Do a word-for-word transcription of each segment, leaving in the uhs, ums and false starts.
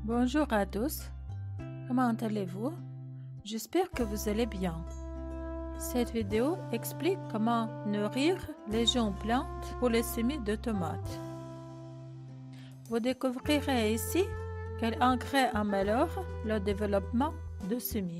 Bonjour à tous, comment allez-vous? J'espère que vous allez bien. Cette vidéo explique comment nourrir les jeunes plantes pour les semis de tomates. Vous découvrirez ici quel engrais améliore le développement de semis.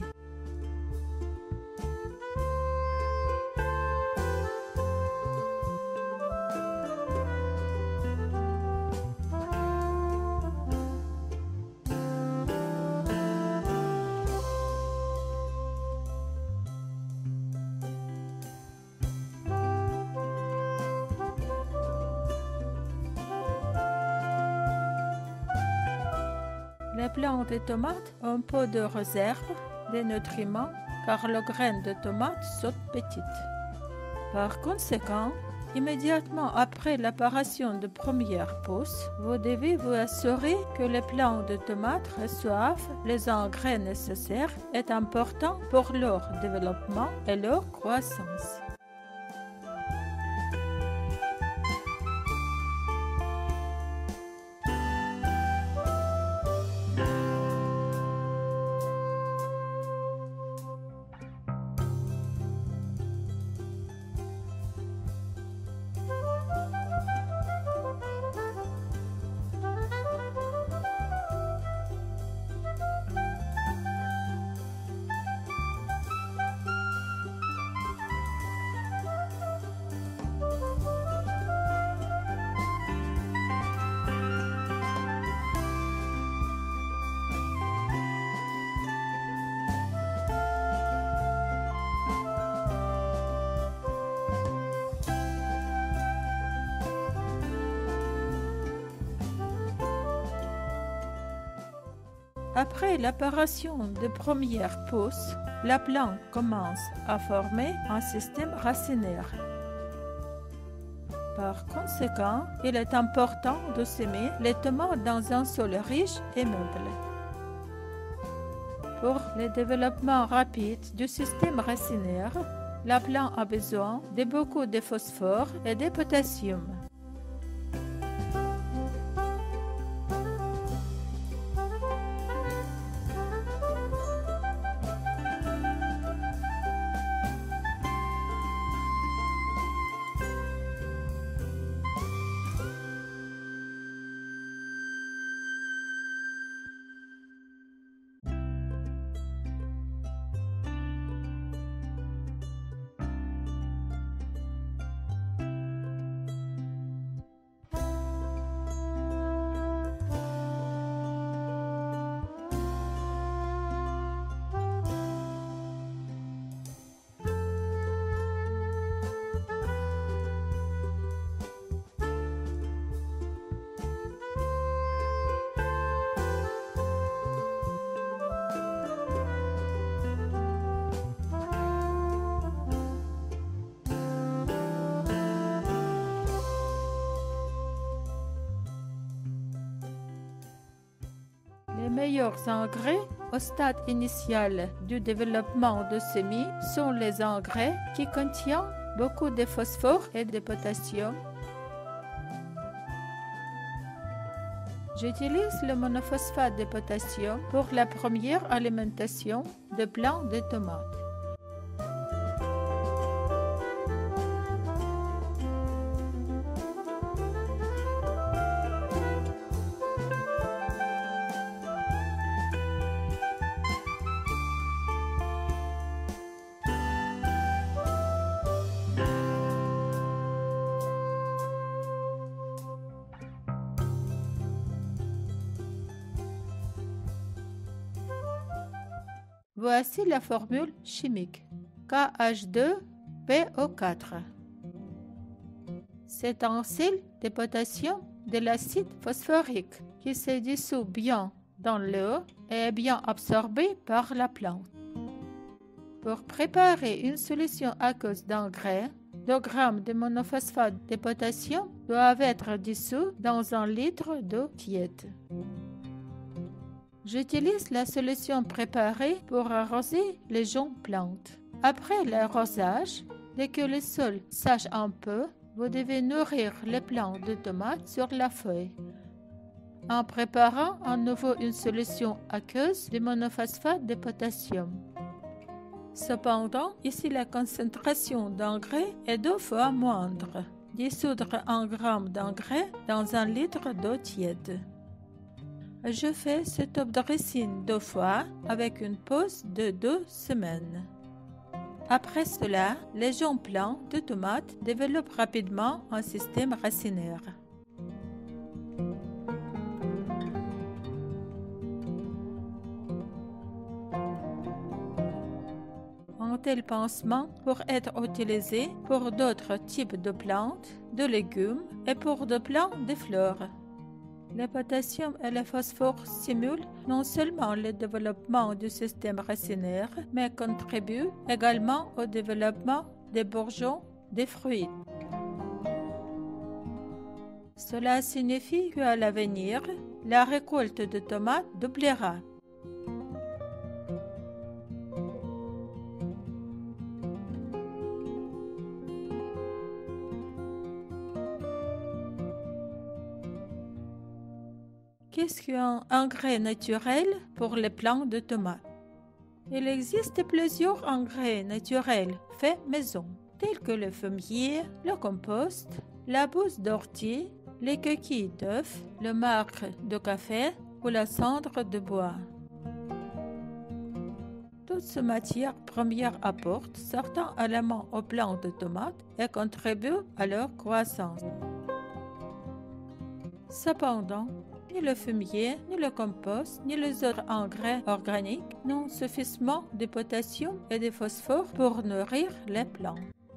Les plantes de tomates ont peu de réserve de nutriments car les graines de tomates sont petites. Par conséquent, immédiatement après l'apparition de premières pousses, vous devez vous assurer que les plantes de tomates reçoivent les engrais nécessaires et importants pour leur développement et leur croissance. Après l'apparition des premières pousses, la plante commence à former un système racinaire. Par conséquent, il est important de semer les tomates dans un sol riche et meuble. Pour le développement rapide du système racinaire, la plante a besoin de beaucoup de phosphore et de potassium. Les meilleurs engrais au stade initial du développement de semis sont les engrais qui contiennent beaucoup de phosphore et de potassium. J'utilise le monophosphate de potassium pour la première alimentation de plants de tomates. Voici la formule chimique K H deux P O quatre. C'est un sel de potassium de l'acide phosphorique qui se dissout bien dans l'eau et est bien absorbé par la plante. Pour préparer une solution aqueuse d'engrais, deux grammes de monophosphate de potassium doivent être dissous dans un litre d'eau tiède. J'utilise la solution préparée pour arroser les jeunes plantes. Après l'arrosage, dès que le sol sèche un peu, vous devez nourrir les plantes de tomates sur la feuille. en préparant à nouveau une solution aqueuse de monophosphate de potassium. Cependant, ici la concentration d'engrais est deux fois moindre. Dissoudre un gramme d'engrais dans un litre d'eau tiède. Je fais ce top dressing deux fois avec une pause de deux semaines. Après cela, les jeunes plants de tomates développent rapidement un système racinaire. Un tel pansement pourrait être utilisé pour d'autres types de plantes, de légumes et pour de plants de fleurs. Le potassium et le phosphore stimulent non seulement le développement du système racinaire, mais contribuent également au développement des bourgeons des fruits. Cela signifie qu'à l'avenir, la récolte de tomates doublera. Qu'est-ce qu'un engrais naturel pour les plants de tomates? Il existe plusieurs engrais naturels faits maison, tels que le fumier, le compost, la bouse d'ortie, les coquilles d'œufs, le marc de café ou la cendre de bois. Toutes ces matières premières apportent certains éléments aux plants de tomates et contribuent à leur croissance. Cependant, ni le fumier, ni le compost, ni les autres engrais organiques n'ont suffisamment de potassium et de phosphore pour nourrir les plants.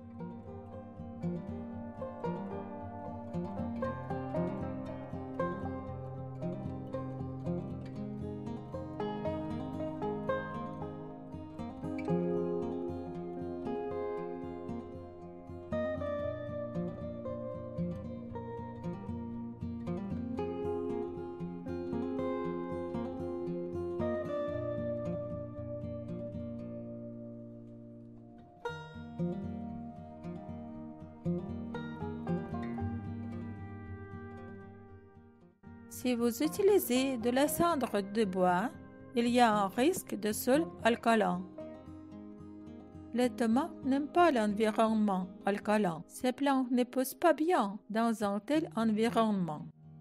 Si vous utilisez de la cendre de bois, il y a un risque de sol alcalin. Les tomates n'aiment pas l'environnement alcalin. Ces plantes ne poussent pas bien dans un tel environnement.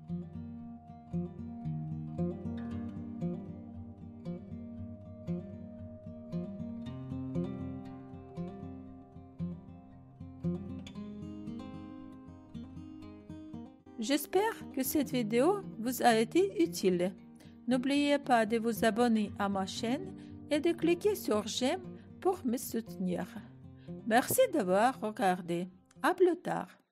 J'espère que cette vidéo vous a été utile. N'oubliez pas de vous abonner à ma chaîne et de cliquer sur j'aime pour me soutenir. Merci d'avoir regardé. À plus tard.